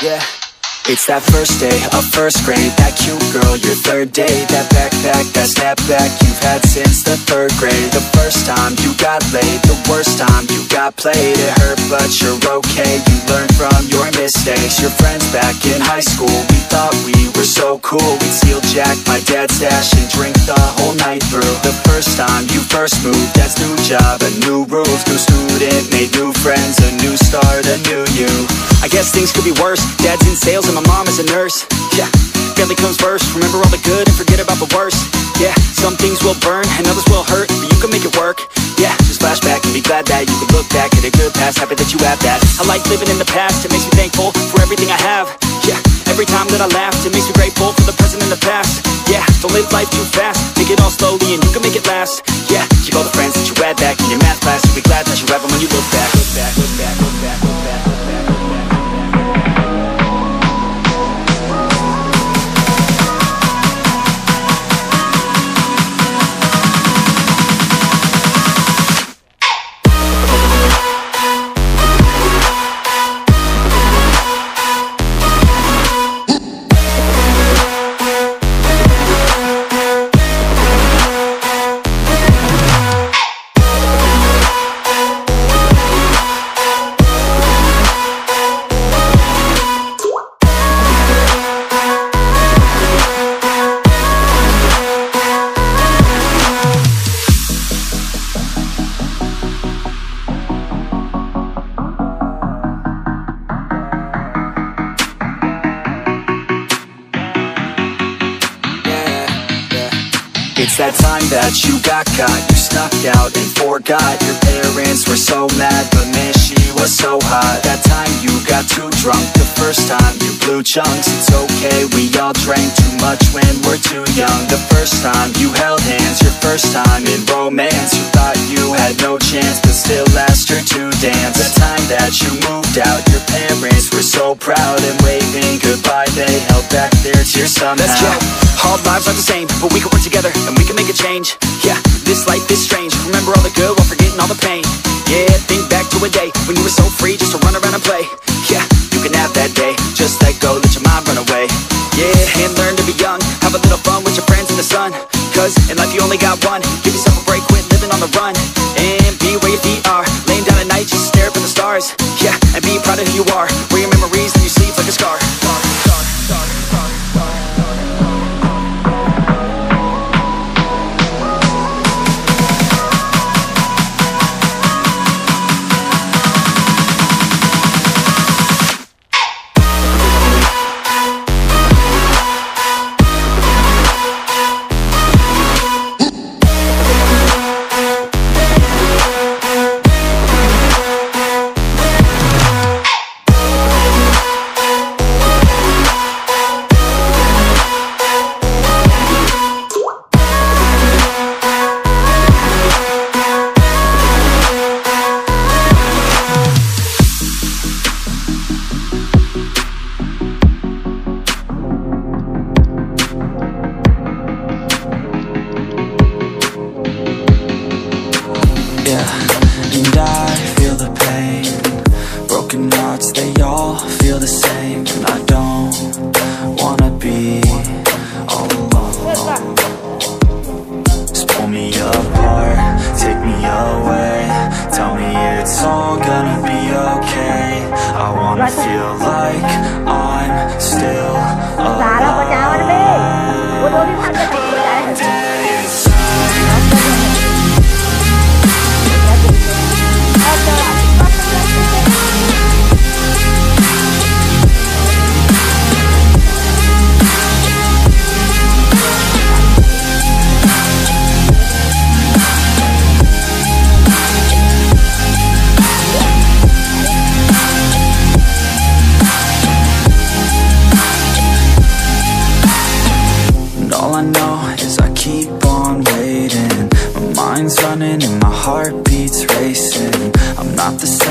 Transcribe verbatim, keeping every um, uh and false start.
yeah. It's that first day of first grade, that cute girl, your third date, that backpack, that snapback you've had since the third grade. The first time you got laid, the worst time you got played. It hurt but you're okay, you learn from your mistakes. Your friends back in high school, we thought we were so cool. We'd steal Jack, my dad's stash, and drink the whole night through. The first time you first moved, that's new job, a new roof, new student, made new friends, a new start, a new you. I guess things could be worse, dad's in sales and my mom is a nurse. Yeah, family comes first, remember all the good and forget about the worst. Yeah, some things will burn and others will hurt, but you can make it work. Yeah, just flashback and be glad that you can look back at a good past, happy that you have that. I like living in the past, it makes me thankful for everything I have. Yeah, every time that I laugh, it makes me grateful for the present and the past. Yeah, don't live life too fast, take it all slowly and you can make it last. Yeah, keep all the friends that you had back in your math class, you'll be glad that you have them when you look back. Look back, look back, look back, look back, look back. It's that time that you got caught, you snuck out and forgot. Your parents were so mad, but man, she was so hot. That time you got too drunk, the first time you blew chunks. It's okay, we all drank too much when we're too young. The first time you held hands, your first time in romance. You thought you had no chance, but still asked her to dance. The time that you moved out, your parents were so proud, and waving goodbye, they held back their tears somehow. Let's go. All lives are the same, but we can work together and we can make a change. Yeah, this life is strange, remember all the good while forgetting all the pain. Yeah, think back to a day when you were so free just to run around and play. Yeah, you can have that day, just let go, let your mind run away. Yeah, and learn to be young, have a little fun with your friends in the sun. Cause in life you only got one, give yourself a break, quit living on the run. And be where your feet are, laying down at night, just stare up at the stars. Yeah, and be proud of who you are, wear your memories and you sleep like a scar. Scar, scar, scar, scar, scar. And I feel the pain, broken hearts, they all feel the same. And I don't wanna be all alone. Just pull me apart, take me away, tell me it's all gonna be okay. I wanna feel like I'm still alive. Running and my heart beats racing. I'm not the same